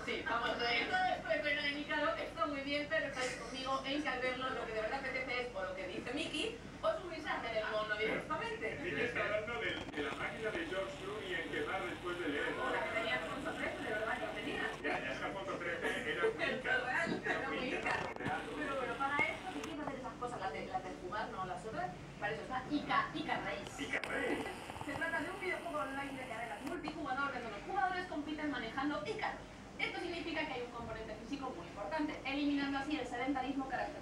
Sí, vamos, esto de pena de Ícaro está muy bien, pero estáis conmigo en que al verlo lo que de verdad apetece es, o lo que dice Mickey, o subirse a hacer el mono directamente. Sí, está hablando de la máquina de George Clooney en quemar después de leer. La que tenía Alfonso XIII, de verdad que lo tenía. Ya es que Alfonso XIII era muy caro. Era muy caro. Pero bueno, para esto, si quieres hacer esas cosas, las de fumar, no las otras, para eso está Ica Race. Ica Race. Se trata de un videojuego online de carreras multijugador donde los jugadores compiten manejando Ícaros. Esto significa que hay un componente físico muy importante, eliminando así el sedentarismo característico